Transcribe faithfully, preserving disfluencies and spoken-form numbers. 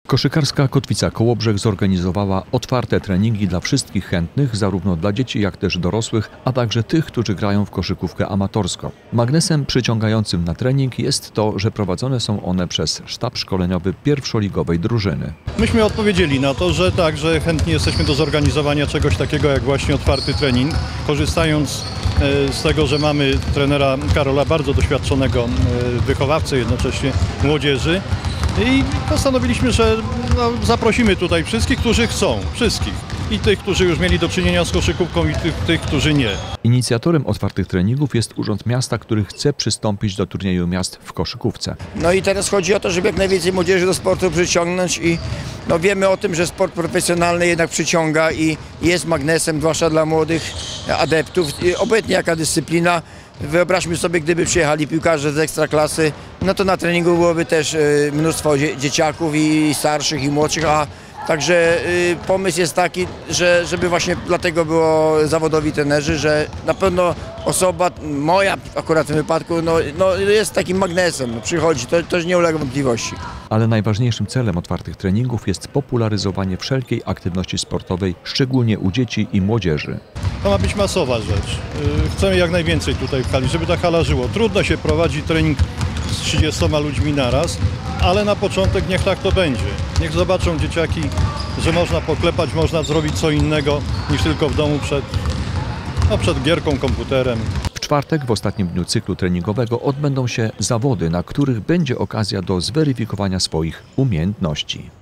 Koszykarska Kotwica Kołobrzeg zorganizowała otwarte treningi dla wszystkich chętnych, zarówno dla dzieci, jak też dorosłych, a także tych, którzy grają w koszykówkę amatorską. Magnesem przyciągającym na trening jest to, że prowadzone są one przez sztab szkoleniowy pierwszoligowej drużyny. Myśmy odpowiedzieli na to, że tak, że chętni jesteśmy do zorganizowania czegoś takiego jak właśnie otwarty trening, korzystając z tego, że mamy trenera Karola, bardzo doświadczonego wychowawcę, jednocześnie młodzieży. I postanowiliśmy, że no, zaprosimy tutaj wszystkich, którzy chcą, wszystkich. I tych, którzy już mieli do czynienia z koszykówką, i tych, tych, którzy nie. Inicjatorem otwartych treningów jest Urząd Miasta, który chce przystąpić do turnieju miast w koszykówce. No i teraz chodzi o to, żeby jak najwięcej młodzieży do sportu przyciągnąć i no, wiemy o tym, że sport profesjonalny jednak przyciąga i jest magnesem, zwłaszcza dla młodych adeptów. I obojętnie jaka dyscyplina. Wyobraźmy sobie, gdyby przyjechali piłkarze z ekstraklasy, no to na treningu byłoby też mnóstwo dzieciaków i starszych i młodszych, a także pomysł jest taki, że żeby właśnie dlatego było zawodowi trenerzy, że na pewno osoba, moja akurat w tym wypadku, no, no jest takim magnesem, no, przychodzi, to też nie ulega wątpliwości. Ale najważniejszym celem otwartych treningów jest popularyzowanie wszelkiej aktywności sportowej, szczególnie u dzieci i młodzieży. To ma być masowa rzecz. Chcemy jak najwięcej tutaj w hali, żeby ta hala żyła. Trudno się prowadzi trening z trzydziestoma ludźmi naraz, ale na początek niech tak to będzie. Niech zobaczą dzieciaki, że można poklepać, można zrobić co innego niż tylko w domu przed, no, przed gierką, komputerem. W czwartek, w ostatnim dniu cyklu treningowego, odbędą się zawody, na których będzie okazja do zweryfikowania swoich umiejętności.